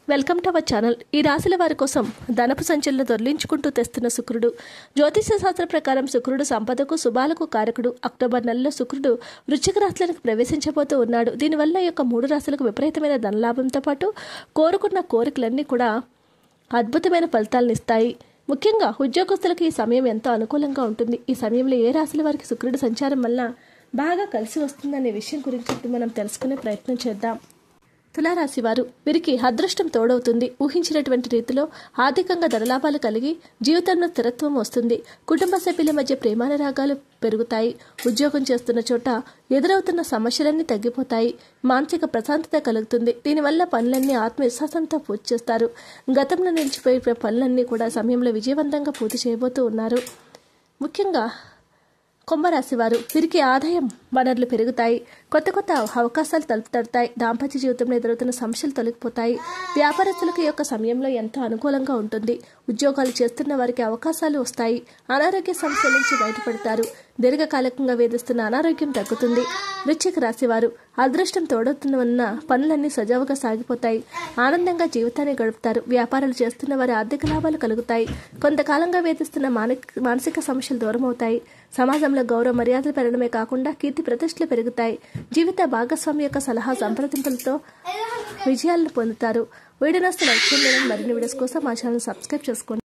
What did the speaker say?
Welcome to our channel. ఈ రాశుల వారి కోసం ధనపు సంచలన దొర్లించుకుంటూ తెస్తున్న శుక్రుడు. జ్యోతిష శాస్త్ర ప్రకారం శుక్రుడు సంపదకు శుభాలకు కారకుడు. అక్టోబర్ నెలలో శుక్రుడు వృశ్చిక రాశులకు ప్రవేశించబోతూ ఉన్నాడు. దీనివల్ల ఈ యొక్క 3 రాశులకు విపరీతమైన ధనలాభంతో పాటు కోరుకున్న కోరికలన్నీ కూడా అద్భుతమైన ఫలితాలను ఇస్తాయి. ముఖ్యంగా ఉద్యోగస్తులకు ఈ సమయం ఎంతో అనుకూలంగా ఉంటుంది. ఈ సమయంలో ఏ రాశుల వారికి శుక్రుడు సంచారం వల్ల బాగా కలిసి వస్తుందనే విషయం గురించి ఇప్పుడు మనం తెలుసుకునే ప్రయత్నం చేద్దాం. తులారాశి వారు, వీరికి అదృష్టం తోడవుతుంది. ఊహించినటువంటి రీతిలో ఆర్థికంగా ధనలాభాలు కలిగి జీవితంలో స్థిరత్వం వస్తుంది. కుటుంబ సభ్యుల మధ్య ప్రేమానురాగాలు పెరుగుతాయి. ఉద్యోగం చేస్తున్న చోట ఎదురవుతున్న సమస్యలన్నీ తగ్గిపోతాయి. మానసిక ప్రశాంతత కలుగుతుంది. దీనివల్ల పనులన్నీ ఆత్మవిశ్వాసంతో పూర్తి చేస్తారు. గతంలో నిలిచిపోయే పనులన్నీ కూడా సమయంలో విజయవంతంగా పూర్తి చేయబోతూ ఉన్నారు. ముఖ్యంగా కుంభరాశి వారు, వీరికి ఆదాయం వనరులు పెరుగుతాయి. కొత్త అవకాశాలు తలుపు తడతాయి. దాంపత్య జీవితంలో ఎదురవుతున్న సమస్యలు తొలగిపోతాయి. వ్యాపారస్తులకు ఈ యొక్క సమయంలో ఎంతో అనుకూలంగా ఉంటుంది. ఉద్యోగాలు చేస్తున్న వారికి అవకాశాలు వస్తాయి. అనారోగ్య సమస్యల నుంచి బయటపడతారు. దీర్ఘకాలికంగా వేధిస్తున్న అనారోగ్యం తగ్గుతుంది. వృశ్చిక రాశి వారు, అదృష్టం తోడవుతున్న పనులన్నీ సజావుగా సాగిపోతాయి. ఆనందంగా జీవితాన్ని గడుపుతారు. వ్యాపారాలు చేస్తున్న వారి ఆర్థిక లాభాలు కలుగుతాయి. కొంతకాలంగా వేధిస్తున్న మానసిక సమస్యలు దూరం అవుతాయి. సమాజంలో గౌరవ మర్యాదలు పెరగడమే కాకుండా కీర్తి ప్రతిష్టలు పెరుగుతాయి. జీవిత భాగస్వామి యొక్క సలహా సంప్రదింపులతో విజయాలను పొందుతారు. వీడియోస్ లైక్ చేయండి. మరిన్ని వీడియోస్ కోసం మా ఛానల్ సబ్స్క్రైబ్ చేసుకోండి.